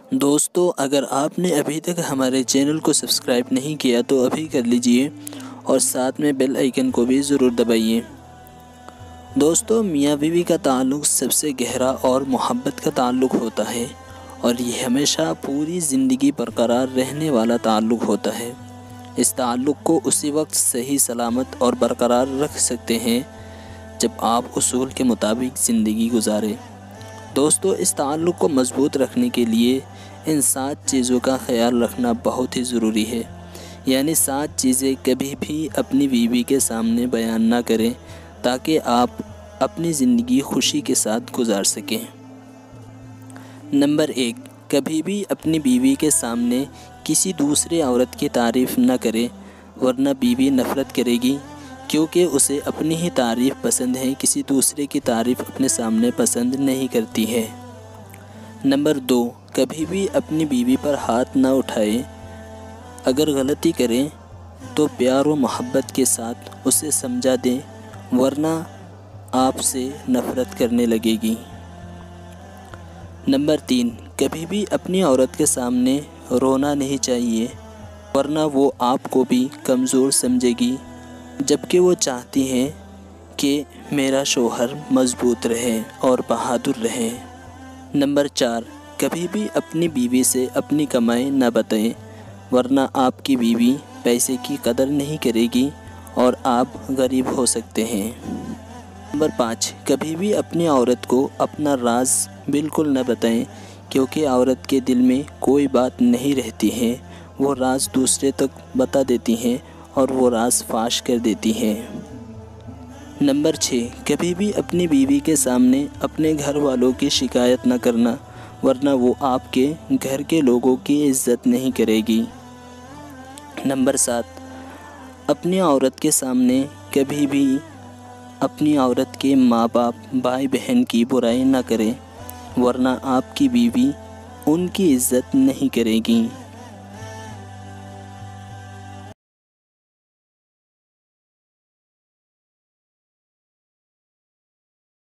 دوستو، اگر آپ نے ابھی تک ہمارے چینل کو سبسکرائب نہیں کیا تو ابھی کر لیجئے اور ساتھ میں بیل آئیکن کو بھی ضرور دبائیے۔ دوستو، میاں بیوی کا تعلق سب سے گہرا اور محبت کا تعلق ہوتا ہے، اور یہ ہمیشہ پوری زندگی برقرار رہنے والا تعلق ہوتا ہے۔ اس تعلق کو اسی وقت صحیح سلامت اور برقرار رکھ سکتے ہیں جب آپ اصول کے مطابق زندگی گزاریں۔ دوستو، اس تعلق کو مضبوط رکھنے کے لیے ان 7 چیزوں کا خیال رکھنا بہت ہی ضروری ہے۔ یعنی 7 چیزیں کبھی بھی اپنی بیوی کے سامنے بیان نہ کریں تاکہ آپ اپنی زندگی خوشی کے ساتھ گزار سکیں۔ نمبر 1، کبھی بھی اپنی بیوی کے سامنے کسی دوسرے عورت کی تعریف نہ کریں، ورنہ بیوی نفرت کرے گی، کیونکہ اسے اپنی ہی تعریف پسند ہے، کسی دوسرے کی تعریف اپنے سامنے پسند نہیں کرتی ہے۔ نمبر 2، کبھی بھی اپنی بیوی پر ہاتھ نہ اٹھائیں۔ اگر غلطی کریں تو پیار و محبت کے ساتھ اسے سمجھا دیں، ورنہ آپ سے نفرت کرنے لگے گی۔ نمبر 3، کبھی بھی اپنی عورت کے سامنے رونا نہیں چاہیے، ورنہ وہ آپ کو بھی کمزور سمجھے گی، جبکہ وہ چاہتی ہیں کہ میرا شوہر مضبوط رہے اور بہادر رہے۔ نمبر 4، کبھی بھی اپنی بیوی سے اپنی کمائی نہ بتائیں، ورنہ آپ کی بیوی پیسے کی قدر نہیں کرے گی اور آپ غریب ہو سکتے ہیں۔ نمبر 5، کبھی بھی اپنی عورت کو اپنا راز بالکل نہ بتائیں، کیونکہ عورت کے دل میں کوئی بات نہیں رہتی ہے، وہ راز دوسرے تک بتا دیتی ہیں اور وہ راز فاش کر دیتی ہیں۔ نمبر 6، کبھی بھی اپنی بیوی کے سامنے اپنے گھر والوں کی شکایت نہ کرنا، ورنہ وہ آپ کے گھر کے لوگوں کی عزت نہیں کرے گی۔ نمبر 7، اپنی عورت کے سامنے کبھی بھی اپنی عورت کے ماں باپ، بھائی بہن کی برائی نہ کریں، ورنہ آپ کی بیوی ان کی عزت نہیں کرے گی۔